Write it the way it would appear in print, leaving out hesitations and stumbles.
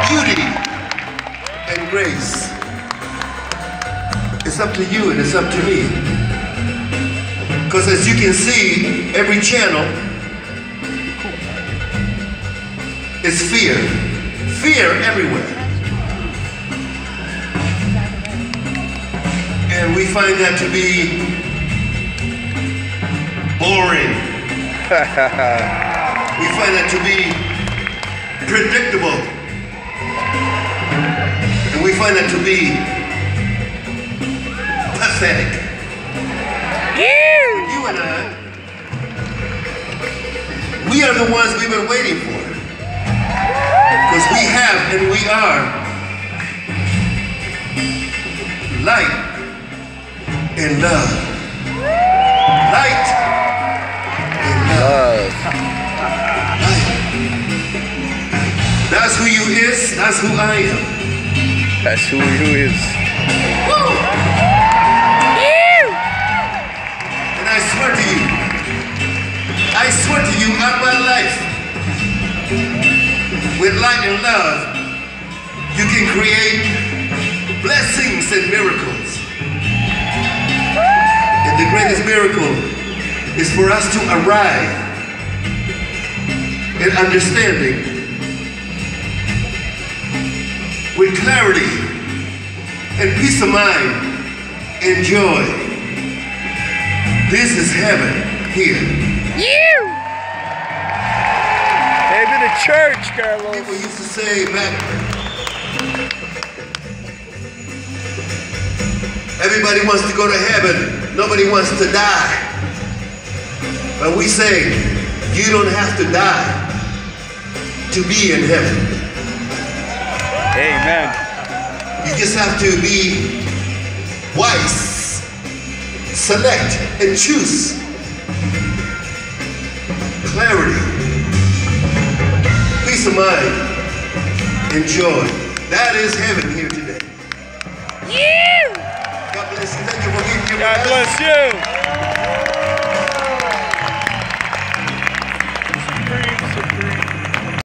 beauty and grace. It's up to you and it's up to me. Because as you can see, every channel is fear. Fear everywhere. And we find that to be boring. We find that to be predictable. And we find that to be pathetic. You and I, we are the ones we've been waiting for. Because we have and we are light and love. Light and love. That's who you is, that's who I am. That's who you is. Woo! And I swear to you, out my life, with light and love, you can create blessings and miracles. And the greatest miracle is for us to arrive in understanding with clarity and peace of mind and joy. This is heaven here. Maybe the church, Carlos. People used to say back, everybody wants to go to heaven, nobody wants to die. But we say, you don't have to die to be in heaven. Amen. You just have to be wise, select and choose. Clarity, peace of mind, and joy. That is heaven here today. God bless you. Thank you for being here. God bless you.